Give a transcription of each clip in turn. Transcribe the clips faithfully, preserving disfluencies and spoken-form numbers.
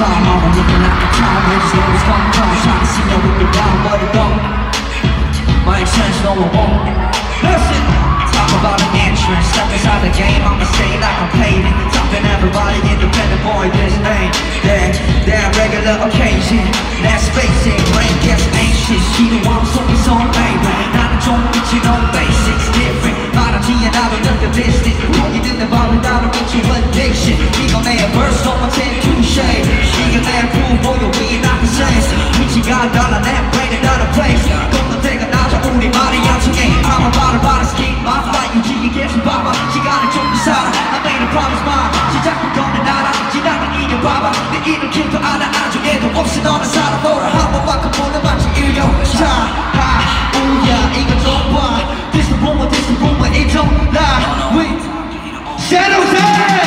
time, I'm looking like a time where just always come down, trying to see how we get down, but it don't. My intentions, no one won't. Listen, talk about an entrance, step inside the game, I'ma stay like I'm paid. Something everybody independent, boy, this ain't that, that regular occasion. Let's face it, brain gets anxious. She the one focus on labor, 나는 좀 미친 on basics, different. 말하지 않아도 느껴 distant. 포기되는 밤은 나를 into addiction. 이거 내 verse, 너무 touche. 이거 내 proof, boy, we not the same. 위치가 달라, 내 brain in other place. 공동체가 나죠, 우리 말이 양쪽에. I'm about to body skip my flight. 유지에 계속 봐봐, 시간을 좀 더 살아. I made a promise, ma. 시작부터는 알아. 지나간 인연 봐봐. 내 이름 길도 알아. 나중에도 없이 너는 살아. 너를 한 번만큼 보는 마치 일교차. 하, 우야, 이거 좀 봐. This the rumor, this the rumor, it don't lie. We Shadows, hey!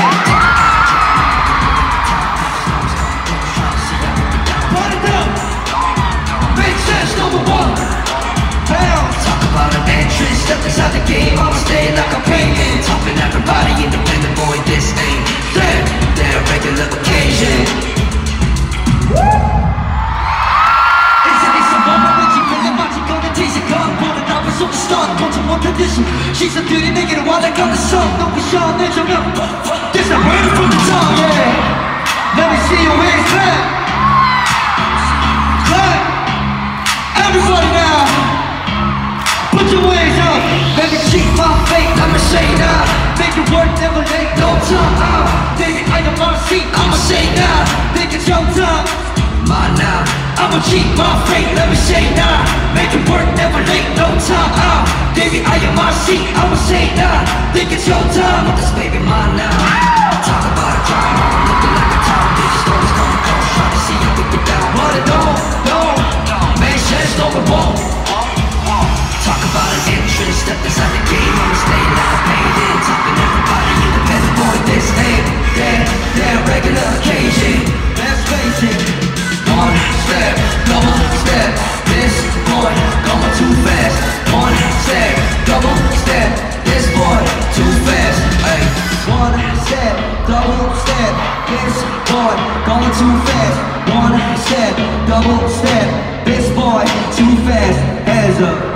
Put it down. Make sense, number one. Hell, talk about an entrance, step inside the game, I'ma stay like I'm paying. Topping everybody, independent boy, this ain't that, that regular occasion. Isn't this a moment when you feel like you're gonna taste it? Come on, and I was so stunned, 보지 못한 듯이 시선들이 내게로 와닿던 the sun. 눈부셔 내 조명. This a word from the tongue, yeah. Let me see your hands clap. Clap. Everybody now. Put your hands up. Let me keep my faith, I'ma say now. Make it work, never late, no time out. Baby, I am on seat, I'ma say now. Think it's your time, mine now. I'ma keep my faith, let me say now. Make it work, never late, no time out. Baby, I am on seat, I'ma say now. Think it's your time, this baby mine now. Talk about a drama, looking like a time. Bitch, always coming close, trying to see how we get down. But it don't, don't, make sense, no it won't. Talk about an entrance, step inside the game, I'ma stay like I'm paid in. Topping everybody, independent boy, this ain't that, that regular occasion. Let's face it, one step, double step, this boy going too fast. One step, double step, this boy too fast. Ay. One step, double step, this boy going too fast. One step, double step, this boy too fast. Hands up.